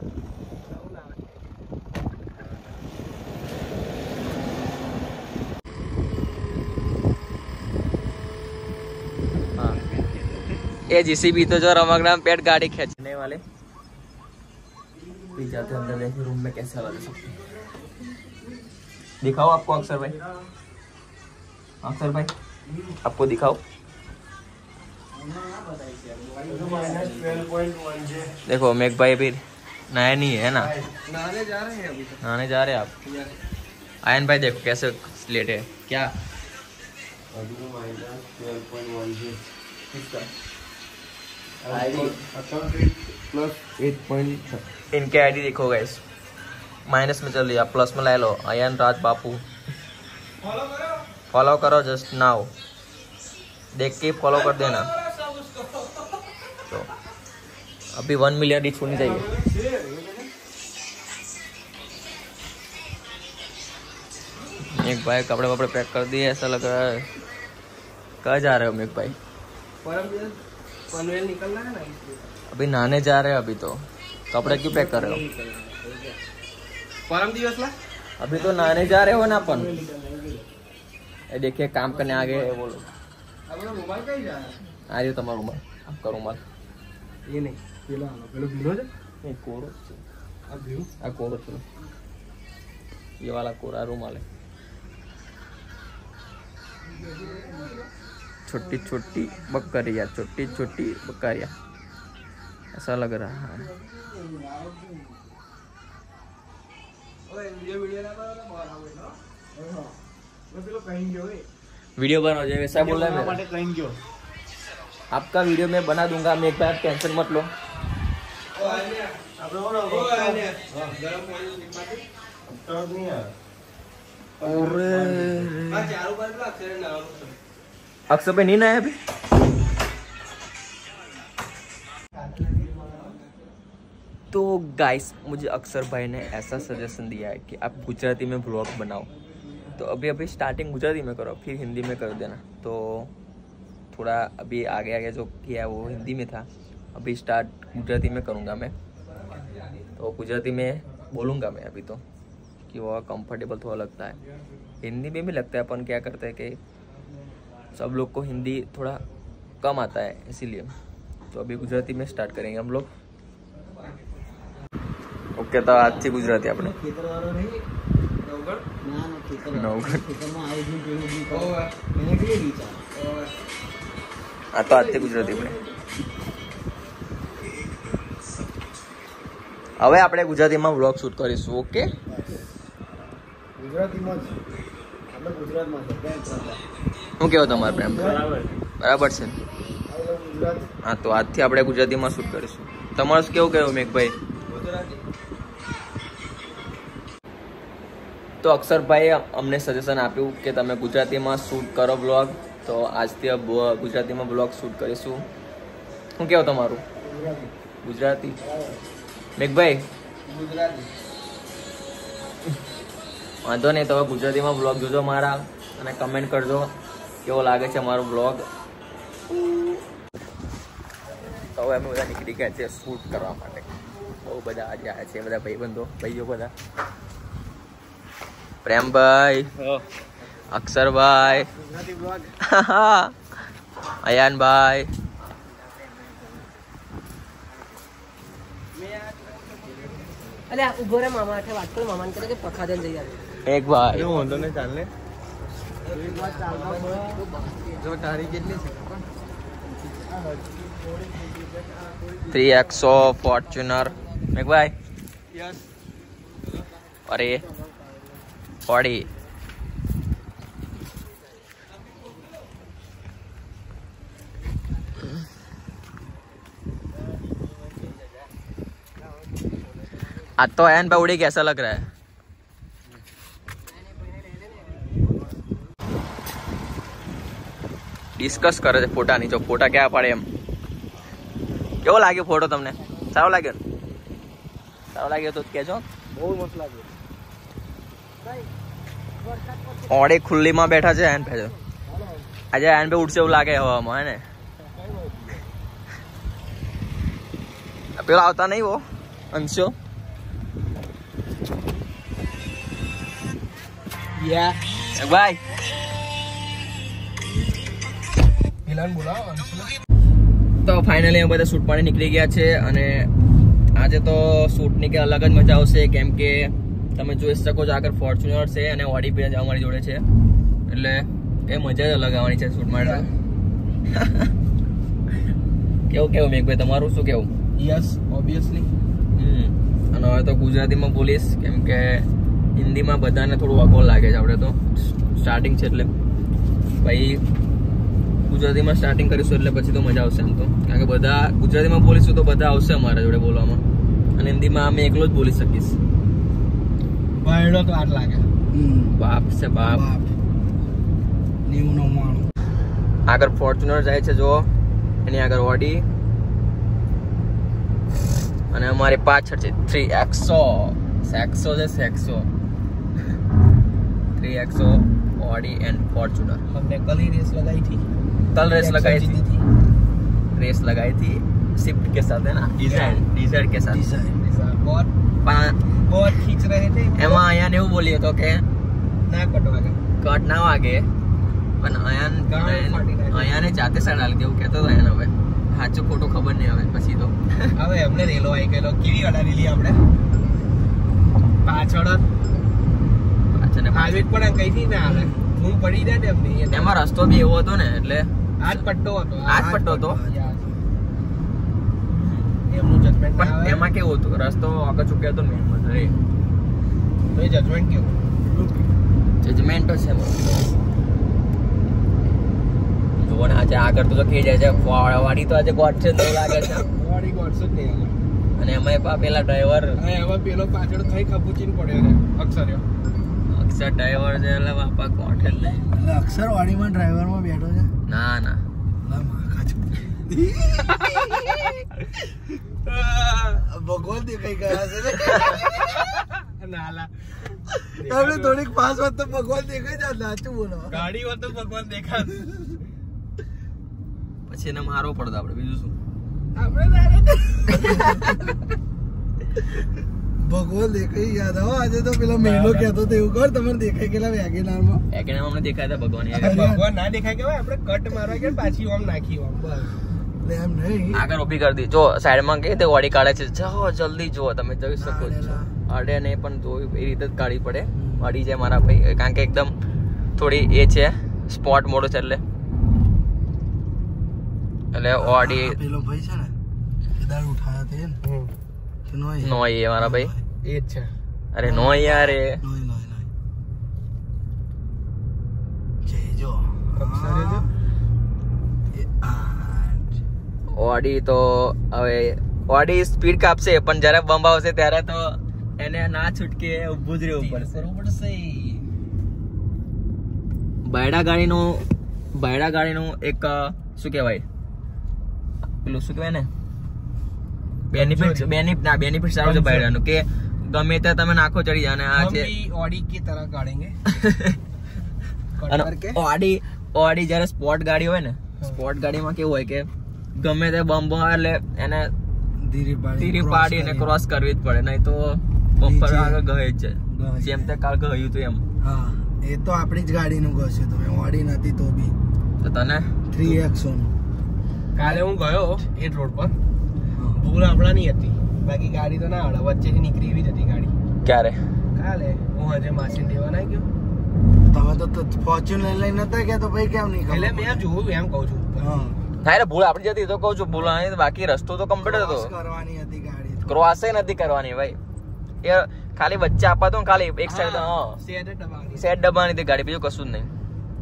ये जीसीबी तो जो रमकना पेट गाड़ी खींचने वाले भी जाते अंदर देखे रूम में कैसे हवा दे सकते हैं। दिखाओ आपको अक्षर भाई, अक्षर भाई आपको दिखाओ। देखो मेघ भाई भी नया नहीं है ना, नहाने जा रहे हैं अभी तक। नहाने जा रहे हैं आप। आयन भाई देखो कैसे स्लेट है क्या अभी तो -12.1 इसका +8.3। इनके आईडी देखो गाइस, माइनस में चल रही, प्लस में ले लो। अयन राज बापू फॉलो करो जस्ट नाउ, देख के फॉलो कर देना। तो अभी 1 मिलियन रीच होनी चाहिए। मेघ भाई कपड़े वपड़े पैक कर दिए, ऐसा लग रहा है। कहाँ जा रहे हो मेघ भाई? पनवेल निकलना है ना, अभी नहाने जा रहे हैं। अभी तो कपड़े क्यों पैक कर रहे हो? परम दिवस ला अभी तो नहाने जा रहे हो ना अपन। ये देखिए काम करने आ गए वो लोग। अपना मोबाइल कहीं जा रहा है? आ रही हो तुम्हारा रुमाल, आपका रुमाल ये नहीं, पेलो भिड़ो जा। नहीं कोरो, अब भिड़ो कोरो चलो, ये वाला कोरा रुमाल है। छोटी छोटी बकरिया, छोटी छोटी बकरिया, ऐसा लग रहा है। वीडियो बना जाए वैसा बोल रहा है मेरा। आपका वीडियो मैं बना दूंगा, मैं एक बार टेंशन मत लो। अक्सर पे नहीं आया अभी। तो गाइस मुझे अक्षर भाई ने ऐसा सजेशन दिया है कि आप गुजराती में ब्लॉग बनाओ। तो अभी स्टार्टिंग गुजराती में करो, फिर हिंदी में कर देना। तो थोड़ा अभी आगे जो किया वो हिंदी में था, अभी स्टार्ट गुजराती में करूँगा मैं। तो गुजराती में बोलूँगा मैं अभी तो, कि वो कंफर्टेबल थोड़ा लगता है। हिंदी में भी लगता है, अपन क्या करते हैं कि सब लोग को हिंदी थोड़ा कम आता है, इसीलिए। तो अभी गुजराती में स्टार्ट करेंगे हम लोग। ओके तो आज से गुजराती अपने तो आज से गुजराती अपने હવે આપણે ગુજરાતીમાં વ્લોગ શૂટ કરીશું। ઓકે ગુજરાતીમાં જ આપણે ગુજરાતમાં છે ત્યાં શું કહેવો તમારે પ્રેમ? બરાબર છે। ગુજરાત હા તો આજથી આપણે ગુજરાતીમાં શૂટ કરીશું। તમારું કેવું કહેવું મેઘભાઈ? તો અક્ષરભાઈએ અમને સજેશન આપ્યું કે તમે ગુજરાતીમાં શૂટ કરો બ્લોગ, તો આજથી ગુજરાતીમાં બ્લોગ શૂટ કરીશું। શું કહેવું તમારું? ગુજરાતી મેઘભાઈ ગુજરાતી વાંધો નહીં, તો હવે ગુજરાતીમાં બ્લોગ જોજો મારા, અને કમેન્ટ કરજો કેવો લાગે છે મારો બ્લોગ। તો હવે અમે બધા નીકળી ગયા છે શૂટ કરવા માટે। બહુ બધા આજે આવ્યા છે બધા ભાઈઓ બધા, પ્રેમભાઈ, અક્ષરભાઈ, ગુજરાતી બ્લોગ અયાનભાઈ, અલે ઉભો રે મામા હાથે વાત કરો, મામાને કહે કે પ્રખાદન જઈ આવે। એક ભાઈ એવું વાંધો નહીં, ચાલ ને જો તારી કેટલી છે 3XO ફોર્ચ્યુનર મેઘભાઈ યસ અરે 40 आज तो एन पे उड़ी, कैसा लग रहा है? डिस्कस करे છે ફોટાની, જો ફોટા ક્યાં પાડે એમ। કેવો લાગ્યો ફોટો તમને? સારો લાગ્યો? સારો લાગ્યો તો કહેજો। બહુ મસ્ત લાગે। ઓડી ખુલ્લીમાં બેઠા છે એન પે, આજે એન પે ઉડશે એવું લાગે હવામાં, હે ને? પેલો આવતા નહીં વો અંશો, યા ભાઈ વિલન બોલાવો તો ફાઇનલી અમે બધા શૂટ પાણી નીકળી ગયા છે અને આજે તો શૂટની કે અલગ જ મજા આવશે કેમ કે તમે જોઈ શકો છો આગળ ફોર્ચ્યુનર છે અને ઓડી પણ અમારી જોડે છે એટલે એ મજા જ અલગ આવવાની છે શૂટ માટે કેવું મેઘભાઈ તમારું શું કેવું યસ ઓબ્વિયસલી અને હવે તો ગુજરાતીમાં બોલીશ કેમ કે હિન્દીમાં બધાને થોડું અઘરું લાગે છે આપણે તો સ્ટાર્ટિંગ છે એટલે ભાઈ ગુજરાતીમાં સ્ટાર્ટિંગ કરીશું એટલે પછી તો મજા આવશે આમ તો કારણ કે બધા ગુજરાતીમાં બોલીશું તો બધા આવશે અમારા જોડે બોલવામાં અને હિન્દીમાં અમે એકલો જ બોલી શકીશ ભાઈડો તો આટ લાગે બાપ છે બાપ 99 આગળ ફોર્ચ્યુનર જાય છે જો એની આગળ ઓડી અને અમારી પાછળ છે 3XO સેક્સો છે સેક્સો 3XO ऑडी एंड फॉर्च्यूनर हमने कल ही रेस लगाई थी कल रेस लगाई थी शिफ्ट के साथ है ना डिजायर के साथ बहुत खींच रहे थे એમાં આયાને એવું બોલ્યો તો કે ના કટ ના વાગે પણ આયાને જાતે સાડાલ કેવું કહેતો હતો એને હવે સાચું ખોટું ખબર નહીં હવે પછી તો હવે અમને રેલો આવી ગયેલો કેવી અડાડી લી આપણે પાછળ હાઈવે પણ કઈથી ના આવે હું પડી જાય એમની એમાં રસ્તો બી એવો હતો ને એટલે આજ પટ્ટો હતો એમનું જજમેન્ટ પણ એમાં કેવું હતું રસ્તો આગળ ચૂક્યો હતો ને તો એ જજમેન્ટ કેવું જજમેન્ટ તો છે જોવો ને આજે આગળ તો કહી જાય છે વાડી તો આજે ગોટ છે તો લાગે છે વાડી ગોટ છે નહીં અને એમાં પેલા ડ્રાઈવર એમાં પેલો પાછળ થઈ ખપુચીન પડ્યો ને અક્ષર ડ્રાઈવર છે એટલે બાપા કોઠે જ નહીં એટલે અક્ષર વાડીમાં ડ્રાઈવરમાં બેઠો છે ના ભગવાન દેખાઈ ગયા છે નાલા આપણે થોડીક પાસ વાત તો ભગવાન દેખાઈ જાય સાચું બોલો ગાડી વાત તો ભગવાન દેખાય પછી એને મારવો પડતો આપણે બીજું શું ભગવાન દેખાઈ યાદ આવો આજે તો પેલો મેલો કહેતો તો એવું કર તમારે દેખાય કેટલા વેગેનારમાં અમને દેખાય હતા ભગવાન ભગવાન ના દેખાય કે આપણે કટ મારવા કે પાછી ઓમ નાખી ઓમ બસ એમ નહીં આગળ ઊભી કરી દી જો સાઈડમાં કે તે ઓડી કાઢે છે જાઓ જલ્દી જુઓ તમે જોઈ શકો છો અડે નહીં પણ તો એ રીતે જ કાઢવી પડે અડી જાય મારા ભાઈ કારણ કે એકદમ થોડી એ છે સ્પોટ મોડો છે એટલે ઓડી પેલો ભાઈ છે ને કેદાર ઉઠાયા તે નો એ મારા ભાઈ એ જ છે અરે નો યાર એ ઓડી તો હવે ઓડી સ્પીડ કાપશે પણ જયારે બંબ આવશે ત્યારે તો એને ના છૂટકે ઊભું જ રહેવું પડશે બાયડા ગાડીનું એક શું કહેવાય પેલું શું કહેવાય ને બેનિફિટ સારું છે બાયડાનું કે ગમે ત્યાં તમે નાખો ચડી જાય અને આ છે ઓડી की तरह काटेंगे ઓડી જયારે સ્પોર્ટ ગાડી હોય ને સ્પોર્ટ ગાડીમાં કેવું હોય કે ગમે તે બમ્બો એટલે એને ધીરી પાડી અને ક્રોસ કરવી જ પડે નહીં તો બમ્પર આગળ ગહે જ છે જેમ તે કાલ ગયું હતું એમ હા એ તો આપણી જ ગાડીનું ગયું તમે ઓડી નથી તો બી તો તને 3XO કાલે હું ગયો એ રોડ પર ભૂલ આપણાની હતી બાકી ગાડી તો ના આવડે વચ્ચેથી નીકળી એવી જ હતી ગાડી ક્યારે કાલે હું હજે માસીને દેવા ના ગયો તમે તો ફોર્ચ્યુનર લઈને નતા ગયા તો ભાઈ કેમ નહીં એટલે મેં જોયું એમ કહું છું હા એટલે ભૂલ આપણી જતી તો કહું છું ભૂલ બાકી રસ્તો તો કમ્પ્લીટ હતો કરવાની હતી ગાડી ક્રોસે નથી કરવાની ભાઈ એ ખાલી વચ્ચે આપવા તો ખાલી એક સાઈડ સેટ દબાવવાની હતી ગાડી બીજું કશું જ નહીં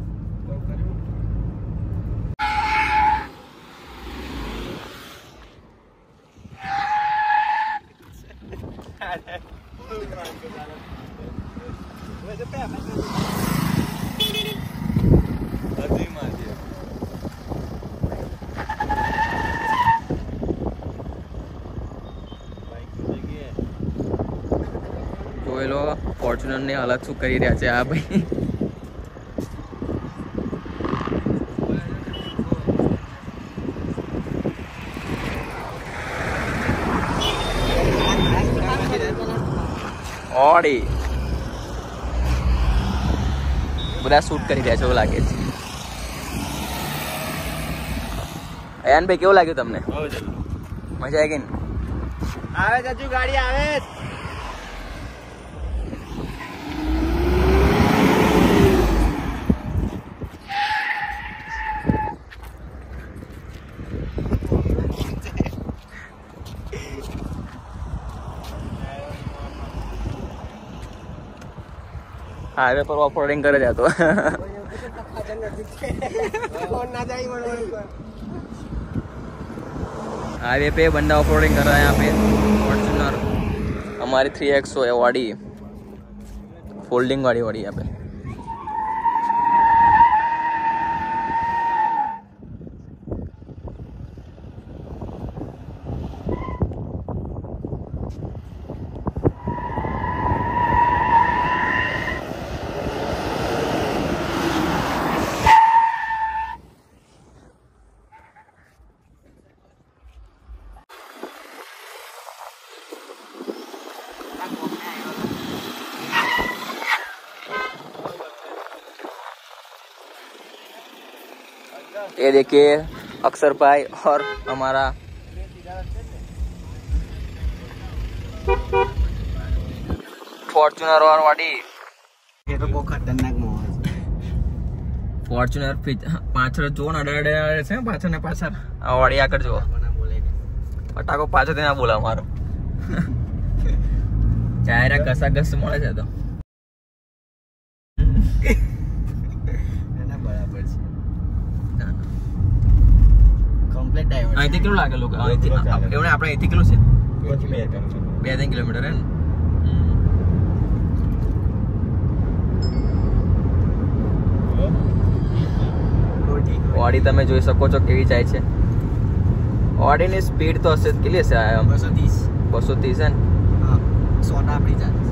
જોઈ લો ફોર્ચ્યુનર ની હાલત શું કરી રહ્યા છે આ ભાઈ ઓડી બધા શૂટ કરી રહ્યા છે એવું લાગે છે. અયાન ભાઈ કેવું લાગ્યું તમને? મજા આવી ગઈ ને? આવે જજુ ગાડી આવે. હાઈવે પર ઓફ રોડિંગ કરે જતો. हाईवे पे बंदा ऑफ रोडिंग कर रहा है यहाँ पे. फॉर्च्यूनर हमारी 3X है वाड़ी, फोल्डिंग वाड़ी यहाँ पे. ये देखिए अक्षर भाई और हमारा फॉर्च्यूनर और वाड़ी. ये तो बहुत खतरनाक मोह है. ફોર્ચ્યુનર પાછળ જો ને અડાડે છે પાછળ ને પાછળ આ વાડી આગળ જો પટાકો પાછળ ત્યાં બોલા મારો. ચાયરા ઘસા ઘસ મળે છે તો બરાબર છે. Complete divert. અહીંથી કેટલું લાગે લોકો? અહીંથી આપણે અહીંથી કેટલું છે? 2-3 કિલોમીટર હે ને. વાડી તમે જોઈ શકો છો કેવી જાય છે. વાડીની સ્પીડ તો હશે કેટલી હશે? 230 છે ને? હા, 100 આપણી ચાલે.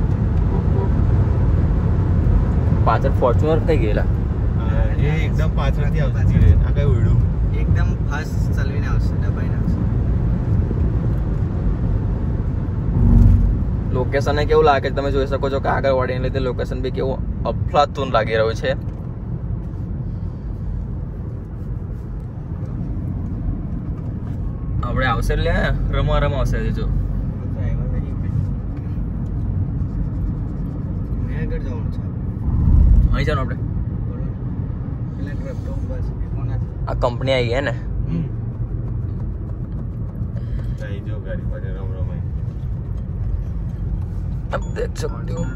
પાછળ ફોર્ચ્યુનર થઈ ગયેલા. એ એકદમ પાછળથી આવતી રહે. આ કઈ ઉડ્યું એકદમ ફાસ્ટ ચલવીને આવશે, દબાઈને આવશે. લોકેશન કેવું લાગે તમે જોઈ શકો છો કે આગળ વાડીને લીધે લોકેશન બી કેવું અફલાતુન લાગી રહ્યું છે. આપણે આવશે લે રમવા આવશે જો. આગળ જવાનું છે. અહીં જાવ આપણે. આ કંપની આવી है ને. जो गाड़ी पर रम रम है. अब देख सकते हो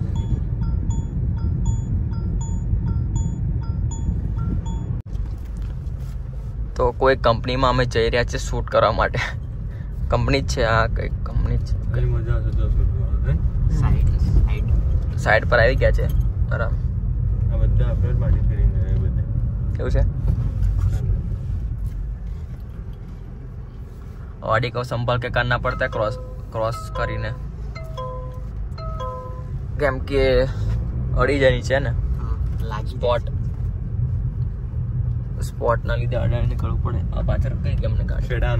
તો કોઈ કંપનીમાં અમે જઈ રહ્યા છે શૂટ કરવા માટે. કંપની જ છે આ, કઈ કંપની છે. કઈ મજા આવશે તો શૂટ કરવાનો. સાઈડ પર આવી ગયા છે. બરાબર. આ બધા આપણે પાર્ટી કરીને બધા કેવું છે? गाड़ी को संभाल के करना पड़ता है क्रॉस કરીને કેમ કે અડી જાય નીચે ને સ્પોટ ના લીધે અડાડી નીકળવું પડે. આ પાછળ કઈ કેમને ગાડી સેડાન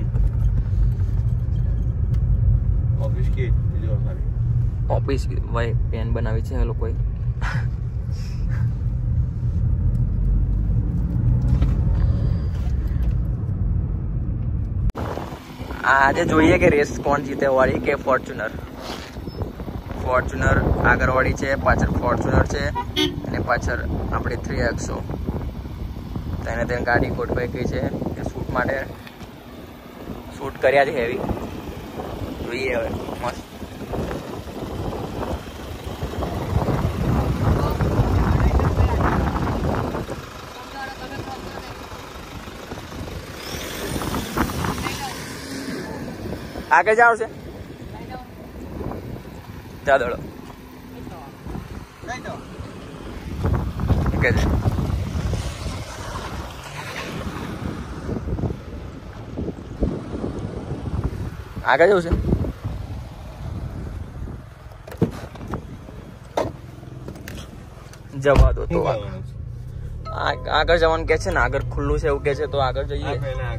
ઓફિસ કે જો ખાલી ઓફિસ ભાઈ પેન બનાવી છે એ લોકોએ. આજે જોઈએ કે રેસ કોણ જીતે, વાળી કે ફોર્ચ્યુનર. ફોર્ચ્યુનર આગળ વાળી છે, પાછળ ફોર્ચ્યુનર છે અને પાછળ આપણી 3X. તેને તેને ગાડી ગોઠવાઈ ગઈ છે કે શૂટ માટે શૂટ કર્યા છે હેવી. જોઈએ હવે મસ્ત. આગળ જાવ છે જા દોડો કે આગળ જવું છે. જવા દો તો આગળ જવાનું કે છે ને, આગળ ખુલ્લું છે એવું કે છે તો આગળ જઈએ.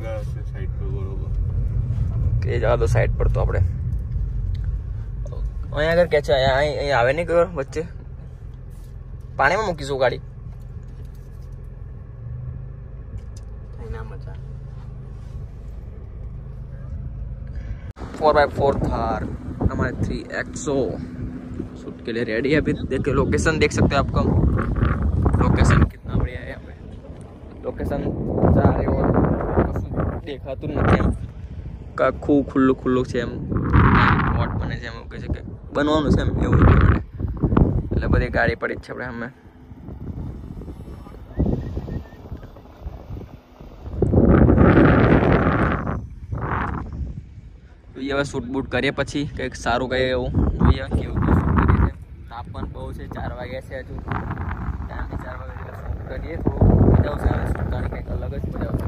કે જવા દો સાઈડ પર. તો આપણે અહીંયા આગળ કે છે અહીં આવે નહીં કયો વચ્ચે પાણીમાં મૂકીશું ગાડી. 4x4 थार हमारे 3XO शूट के लिए रेडी है. अभी देखिए लोकेशन देख सकते हैं आपको. लोकेशन कितना बढ़िया है यहाँ पे. लोकेशन चारे और દેખાતું નથી એમ. આખું ખુલ્લું ખુલ્લું છે એમ. વોટ બને છે એમ કહી શકે બનવાનું છે એમ એવું માટે. એટલે બધી ગાડી પડી જ છે આપણે અમે. હવે શૂટ બૂટ કરીએ પછી કંઈક સારું કંઈ એવું જોઈએ કેવું શૂટ કરીએ છે. તાપમાન બહુ છે 4 વાગ્યા છે હજુ. ટાઈમથી 4 વાગ્યા શૂટ કરીએ થોડું મજા આવશે. હવે શૂટ કરવાની કંઈક અલગ જ મજા આવશે.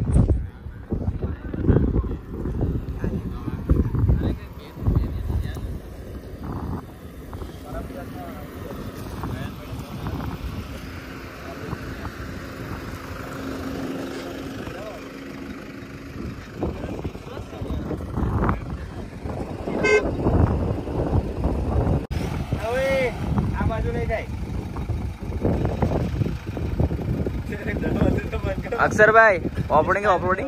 अक्षर भाई ऑफरोडिंग है ऑफरोडिंग.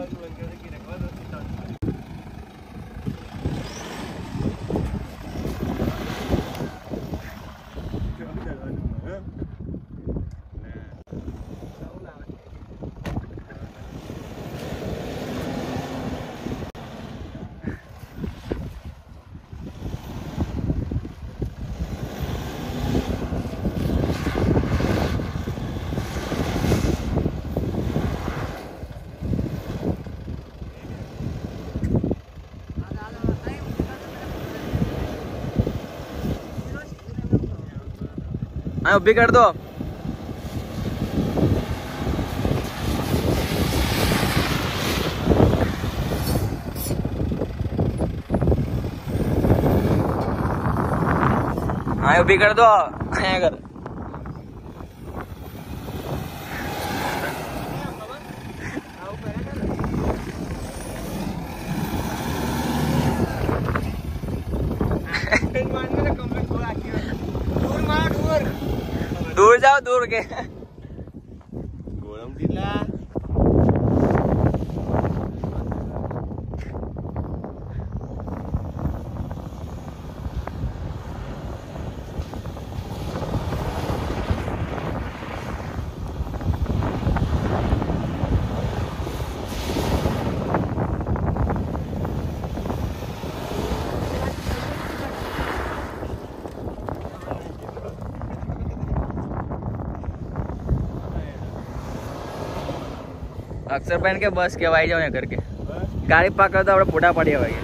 हाँ उभी कर दो. हाँ उभी कर दो. कर दूर जाओ दूर के. ગોળમ દિલા अक्षर पहन के बस के आई जाओ यहाँ करके गाड़ी पाक कर दो. આપણે ફોટા પાડીએ ભાઈ.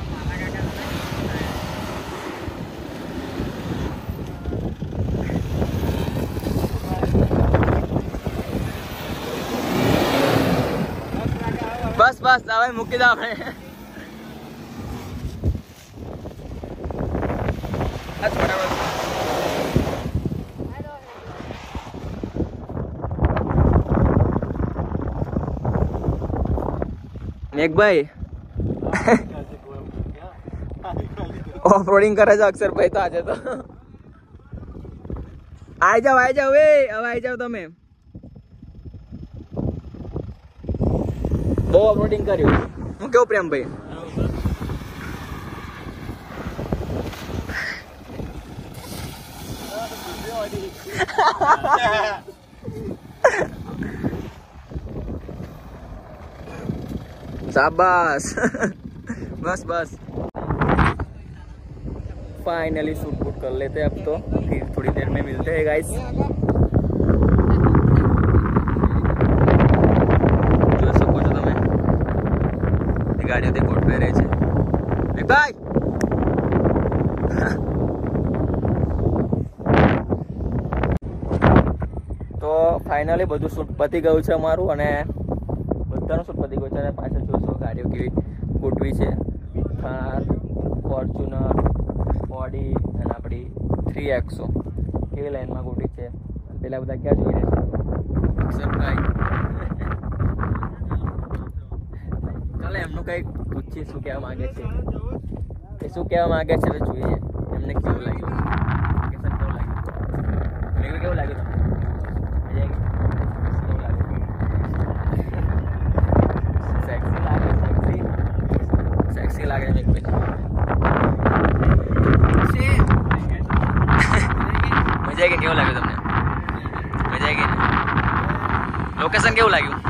બસ બસ હવે મૂકી દો આપણે. एक भाई ऑफरोडिंग करे છે અક્ષર ભાઈ તો આજે તો આવી જાવ એ હવે આવી જાવ તમે. બહુ ઓફરોડિંગ કર્યું. હું કેવું પ્રેમ ભાઈ. शाबाश. बस बस फाइनली शूट वूट कर लेते हैं अब तो. फिर थोड़ी देर में मिलते हैं गाइस. જોઈ શકો છો તમે ગાડીઓ તે ગોઠવાઈ રહી છે. ભાઈ તો ફાઇનલી બધું શૂટ પતી ગયું છે અમારું. અને બધાનું શૂટ પતી ગયું છે. અને પાછળ જોશો ગાડીઓ કેવી ગોઠવી છે. થાર, ફોર્ચ્યુનર, ઓડી અને આપણી 3XO કેવી લાઈનમાં ગોઠવી છે. પેલા બધા ક્યાં જોઈ રહ્યા છે અક્ષરભાઈ. ચાલો એમનું કંઈક પૂછીએ શું કહેવા માંગે છે. એ શું કહેવા માંગે છે હવે જોઈએ એમને કેવું લાગ્યું. કેવું લાગ્યું? કેવું લાગ્યું? આવી કેવું લાગ્યું તમને? મજા આવી ગઈ? લોકેશન કેવું લાગ્યું?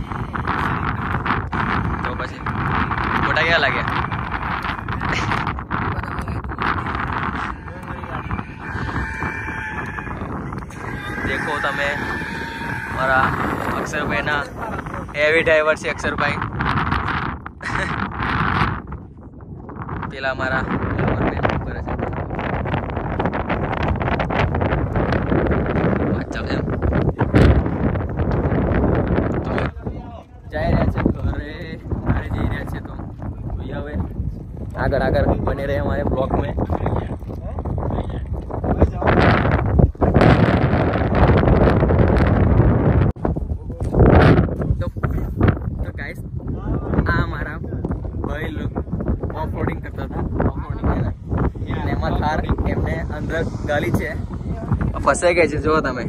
તો પછી ફોટા કેવા લાગ્યા? દેખો તમે મારા અક્ષરભાઈના હેવી ડ્રાઈવર છે અક્ષરભાઈ. પેલા મારા કરે છે જઈ રહ્યા છે ઘરે જઈ રહ્યા છે. તો જોઈએ હવે આગળ આગળ બને રહે हमारे ब्लॉग में. તો ગાઈસ આ મારા ભાઈ લોક ઓફરોડિંગ કરતા હતા. ઓફરોડિંગ એમાં થાર એમને અંદર ગાલી છે, ફસાઈ ગઈ છે. જુઓ તમે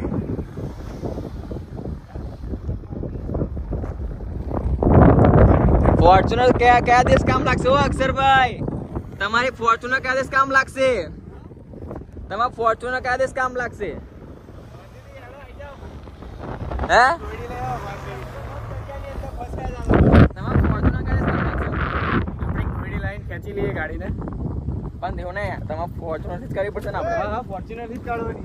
ફોર્ચ્યુનર કયા દેશ કામ લાગશે? ઓ અક્ષરભાઈ, તમારી ફોર્ચ્યુનર કયા દેશ કામ લાગશે? તમારા ફોર્ચ્યુનર કયા દેશ કામ લાગશે? હે તમારા ફોર્ચ્યુનર કયા દેશ કામ લાગશે? ઘોડી લાઈન ખેંચી લઈએ ગાડીને. પણ દેવો ને તમારા ફોર્ચ્યુનર થી જ કરવી પડશે ને આપણે. હા ફોર્ચ્યુનર થી જ કાઢવાની.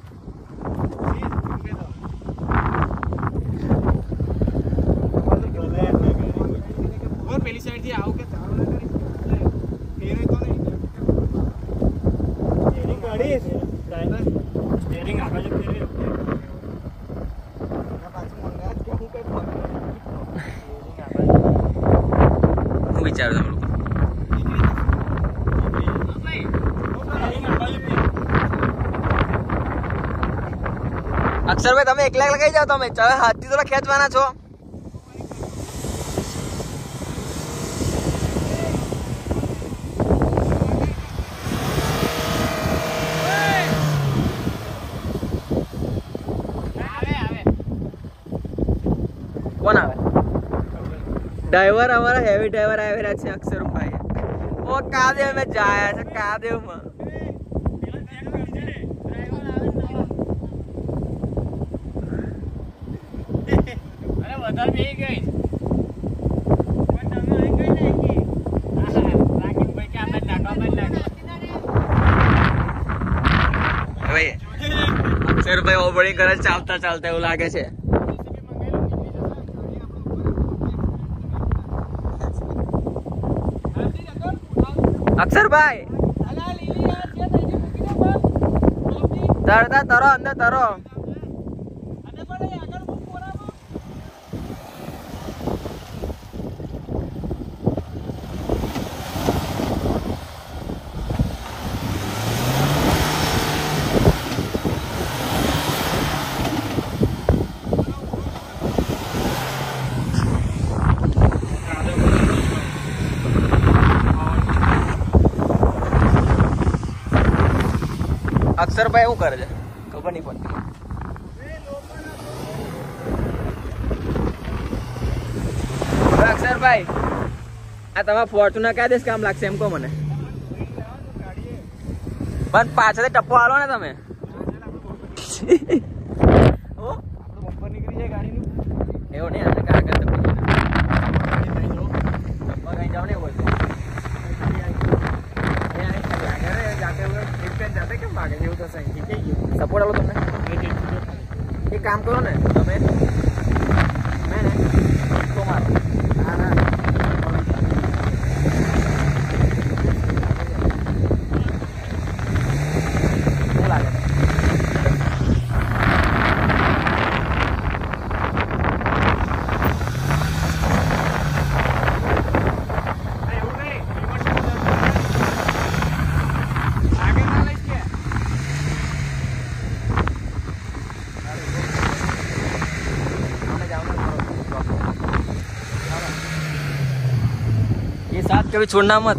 પેલી સાઈડ થી આવું કે તારું ના કરી ફેરે તો નહીં. સ્ટીયરિંગ ગાડી ડ્રાઈવર સ્ટીયરિંગ આગળ જ ફેરે. પાછું મંગાત કે હું કઈ હું વિચારું તમે લોકો અક્ષરભાઈ તમે એકલા લગાઈ જાઓ. તમે હાથથી થોડા ખેંચવાના છો. કોણ આવે? ડ્રાઈવર અમારા હેવી ડ્રાઈવર આવેલા છે અક્ષરભાઈ. ઓ કાદેવ મેં જાયા છે કાદેવમાં. અક્ષરભાઈ ઓવરિંગ કરે ચાલતા ચાલતા એવું લાગે છે. અક્ષરભાઈ તરો અંદર તરો. અક્ષરભાઈ શું કરે છે ખબર નહીં પડતી. અક્ષરભાઈ આ તમારા ફોર્ચ્યુનર કયા દેશ કામ લાગશે એમ કહો મને. પણ પાછળથી ટપ્પો આલો ને તમે. નીકળી જાય ગાડીનું એવું નહીં આને કાગળ ટપ્પા કઈ જાવ ને બોલ. સપોર્ટ આલો તમને. એક કામ કરો ને તમે મેં ને તો મારો શું લાગે? ये साथ कभी छोड़ना मत.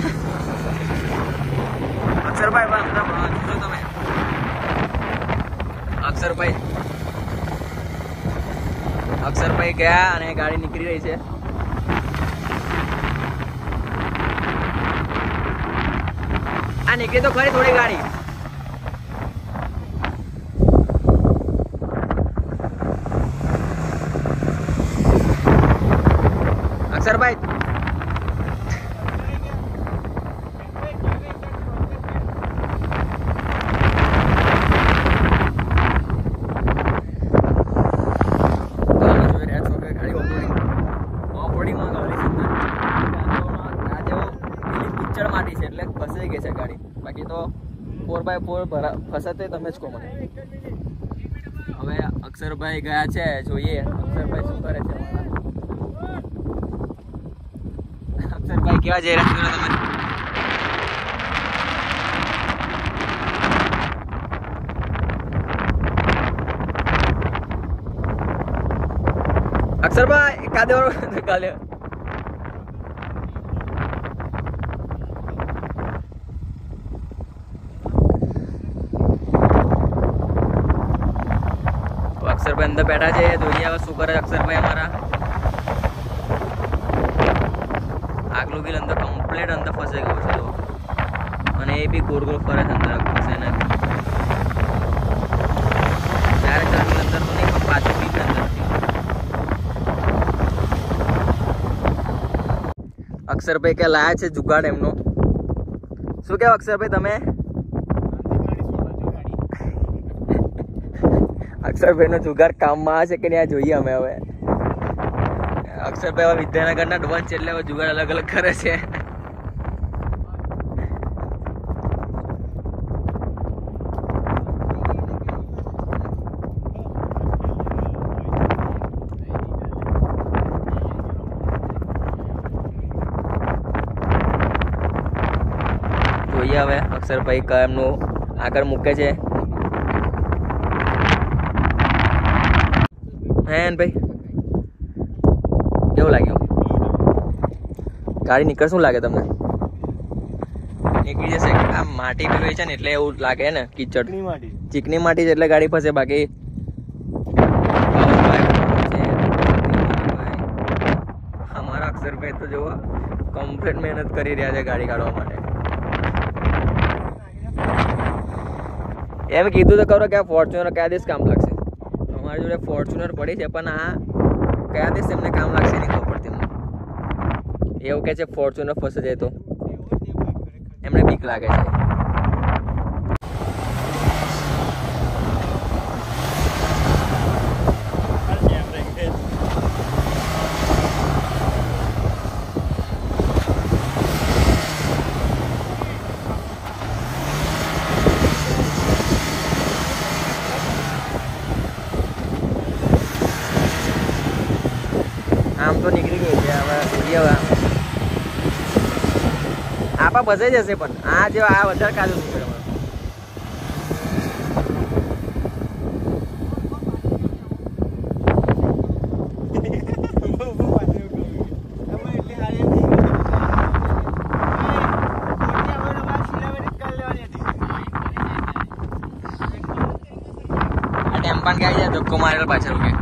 અક્ષરભાઈ તમે અક્ષરભાઈ ગયા અને ગાડી નીકળી રહી છે. આ નીકળી તો ખરી થોડી ગાડી. अक्षर भाई ફસાઈ ગઈ છે ગાડી. બાકી તો 4x4 ફસાતે તમે જ કહો મને. હવે અક્ષરભાઈ ગયા છે, જોઈએ અક્ષરભાઈ શું કરે છે. અક્ષરભાઈ કેવા જઈ રહ્યા છો તમે? અક્ષરભાઈ કાદે કાલે અક્ષરભાઈ અંદર બેઠા છે, જોઈએ હવે શું કરે અક્ષરભાઈ અમારા. આગલું બી અંદર કમ્પ્લીટ અંદર ફસાઈ ગયું છે અને એ બી ગોળ ગોળ ફરે છે અંદર ફસાઈ ને. ત્યારે ચાલુ અંદર તો નહીં પણ પાછું બી અંદર. અક્ષરભાઈ કે લાયા છે જુગાડ એમનો. શું કહેવાય અક્ષરભાઈ તમે? અક્ષરભાઈ નો જુગાર કામમાં આવે છે કે નહીં જોઈએ અમે. હવે અક્ષરભાઈ હવે વિદ્યાનગરના ડોન છે એટલે હવે જુગાર અલગ અલગ કરે છે. જોઈએ હવે અક્ષરભાઈ એમનું આગળ મૂકે છે. ભાઈ કેવું લાગ્યું? ગાડી નીકળ શું લાગે તમને? નીકળી જશે. આ માટી પેલું છે ને એટલે એવું લાગે ને કીચડ ચીકણી માટી છે એટલે ગાડી ફસે. બાકી અમારા અક્ષરભાઈ તો જુઓ કમ્પ્લીટ મહેનત કરી રહ્યા છે ગાડી કાઢવા માટે. એમ કીધું તો ખરો કે આ ફોર્ચ્યુનર કયા દિવસ કામ લાગશે. અમારી જોડે ફોર્ચ્યુનર પડી છે પણ આ કયા દિવસ એમને કામ લાગશે નહીં ખબર પડતી એમને. એવું કહે છે ફોર્ચ્યુનર ફસે જાય તો એમને બીક લાગે છે. આમ તો નીકળી ગઈ છે. હવે જોઈએ આપા ફસાઈ જશે પણ આ જો આ વધારે કાઢું નીકળે. આ ટેમ્પાન ગાડી જાય ધક્કો મારેલો પાછળ કે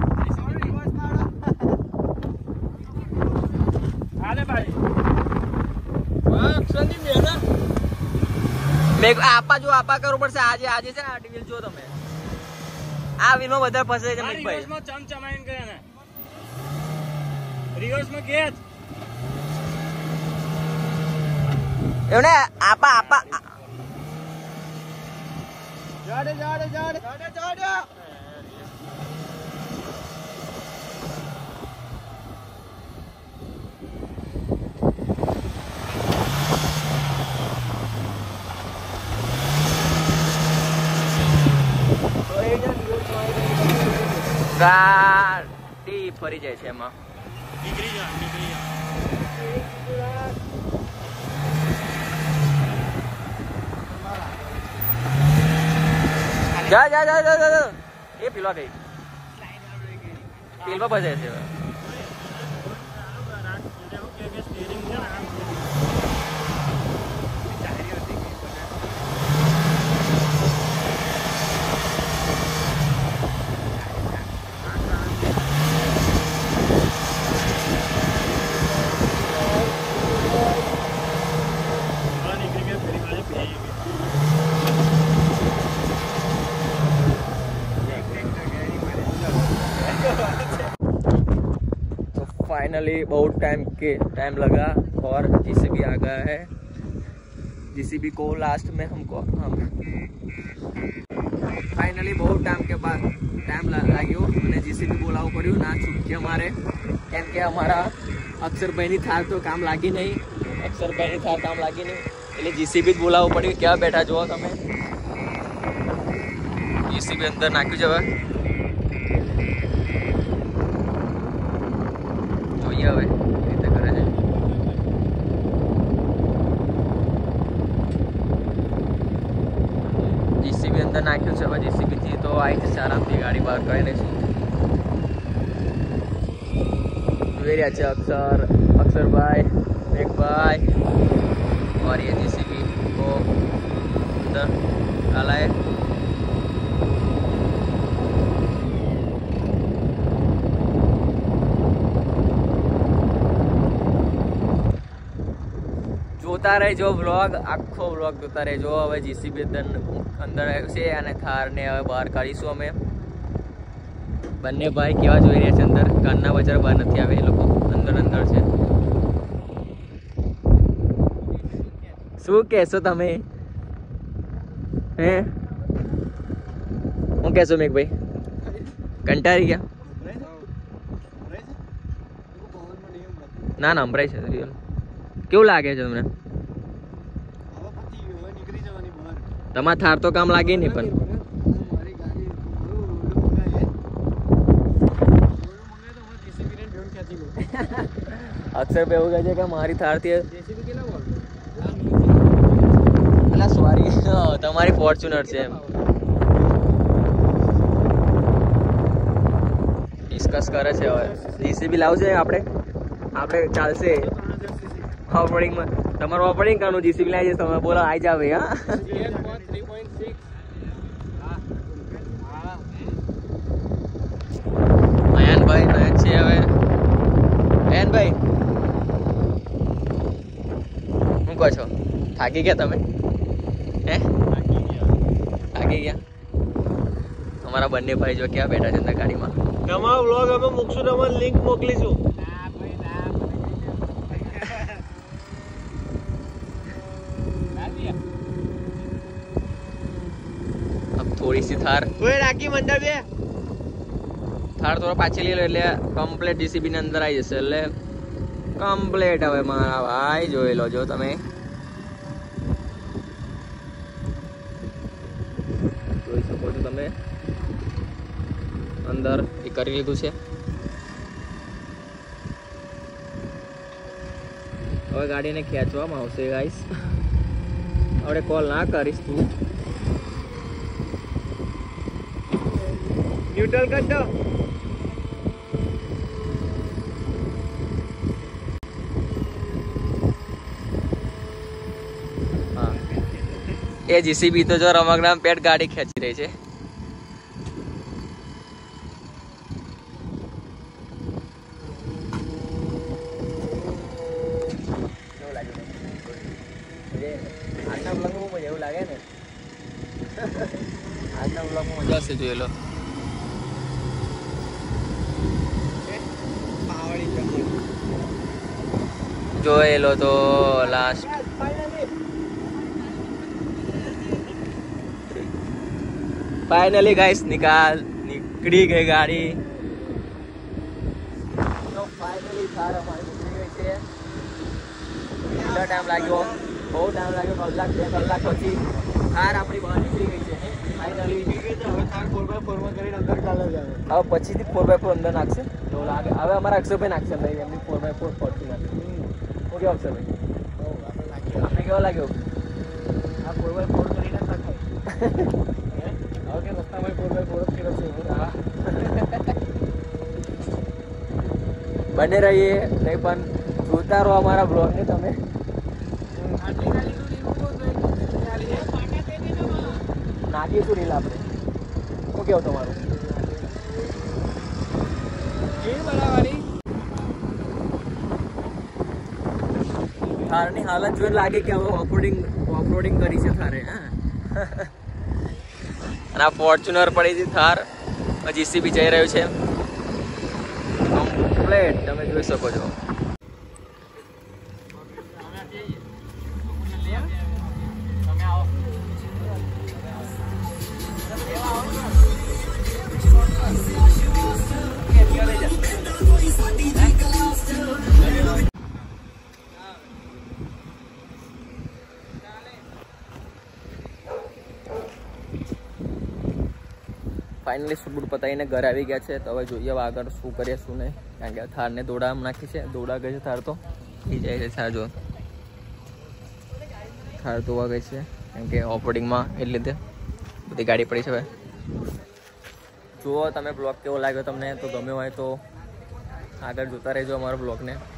આપા જો આપા કરવું પડશે. આજે આજે છે ને આ વ્હીલ જો તમે આ વ્હીલમાં વધારે ફસે છે મિતભાઈ. ચમચમાઈને ગયા ને રિવર્સમાં ગયા એવું ને આપા આપા જાડે જાડે જાડે જાડે જાડે ગાડી ફરી જાય છે એમાં. જા જા જા જા જા એ પીલો ગઈ પીલવા બજાય છે. फाइनली बहुत टाइम लगा और जीसीबी आ गया है। जीसीबी को लास्ट में हम फाइनली बहुत टाइम के बाद टाइम लाग्यो અને જીસીબી બોલાવવું પડ્યું ના ચૂક્યા અમારે, કેમ કે અમારા અક્ષરભાઈની થાર તો કામ લાગી નહીં, અક્ષરભાઈની થાર કામ લાગી નહીં એટલે જીસીબી જ બોલાવવું પડ્યું। ક્યાં બેઠા જુઓ તમે, જીસીબી અંદર નાખ્યું છે। હવે જોઈએ હવે રીતે કરે છે। જીસીબી અંદર નાખ્યું છે। હવે જીસીબી થી તો આવી જશે આરામથી, ગાડી બહાર કરી લઈશું। જોઈ રહ્યા છે अक्षरभाई, मेघभाई और ये जीसीबी को अंदर डाला है। જોતા રહેજો વ્લોગ, આખો વ્લોગ જોતા રહેજો। હવે જીસીબી અંદર આવ્યું છે અને થારને હવે બહાર કાઢીશું અમે। બંને ભાઈ કેવા જોઈ રહ્યા છે અંદર, કાનના બજાર બહાર નથી આવે, એ લોકો અંદર છે। શું કહેશો તમે? હે હું કહેશો મેઘભાઈ? કંટાળી ગયા? ના ના સંભળાય છે રિયલ। કેવું લાગે છે તમને? તમારા થાર તો કામ લાગે નહીં પણ અક્ષર એવું કહે છે કે મારી થારથી એટલે સોરી તમારી ફોર્ચ્યુનર છે એમ ડિસ્કસ કરે છે। હવે જીસીબી લાવશે આપણે ચાલશે ઓપરેટિંગમાં। તમારું ઓપરેટિંગ કરવાનું, જીસીબી લાવી જશે તમે બોલો આવી જાવ। હા નયનભાઈ નયન છે। હવે નયનભાઈ શું કહો છો? થાકી ગયા તમે? હે થાકી ગયા? અમારા બંને ભાઈ જો ક્યાં બેઠા છે અંદર ગાડીમાં। તમારો વ્લોગ અમે મૂકશું, તમને લિંક મોકલીશું। अब थोड़ी सी थार રાખી મંડા બે થાર થોડો પાછી લઈ લો એટલે કમ્પ્લીટ જીસીબી ની અંદર આવી જશે। એટલે કમ્પ્લીટ હવે મારા ભાઈ જોઈ લો, જો તમે જોઈ શકો છો તમે અંદર એ કરી લીધું છે। હવે ગાડીને ખેંચવામાં આવશે ગાઈસ। હવે કોલ ના કરીશ તું, ન્યુટ્રલ કર દો। એ જીસીબી તો જો રમકડામાં પેટ ગાડી ખેંચી રહી છે। આજના બ્લોગમાં મજા એવું લાગે ને, આજના બ્લોગમાં મજા આવશે, જોઈ લો। જોઈ લો તો લાસ્ટ फाइनली गाइस निकली गई गाड़ी। तो फाइनली थार हमारी निकली गई है। कितना टाइम लाग्यो? बहुत टाइम लाग्यो, कलाक 2 कलाक પછી થાર આપણી બહાર નીકળી ગઈ છે। ફાઇનલી હવે થાર 4x4 માં કરીને અંદર ચાલે છે। હવે પછીથી 4x4 અંદર નાખશે તો લાગે। હવે અમારા અક્ષરભાઈ નાખશે ભાઈ એમની 4x4 ફોર્ચ્યુનર। હું કેવો અક્ષરભાઈ? આપણે કેવો લાગ્યો? આ 4x4 કરીને નાખાય। ઓકે રસ્તામાં 4x4 જ કરશે। બને રહીએ નહીં પણ જોતા રહો અમારા બ્લોગને તમે। નાખીશું રીલ આપણે। શું કેવું તમારું? થારની હાલત જોઈ લાગે કે હવે ઓફરોડિંગ કરી છે થારે। હા અને આ ફોર્ચ્યુનર પડી હતી થાર, જીસીબી જઈ રહ્યું છે। કમ્પ્લીટ તમે જોઈ શકો છો. ફાઇનલી શૂટ પતાવીને ઘરે આવી ગયા છે. તો હવે જોઈએ હવે આગળ શું કરીએ શું નહીં, કારણ કે થારને દોડામાં નાખી છે. દોડા ગઈ છે થાર, તો થઈ જાય છે થાર. જો થાર ધોવા ગઈ છે કારણ કે ઓફરોડિંગમાં એ લીધે બધી ગાડી પડી છે. હવે જુઓ તમે બ્લોગ કેવો લાગ્યો તમને, તો ગમ્યો હોય તો આગળ જોતા રહેજો અમારો બ્લોગને.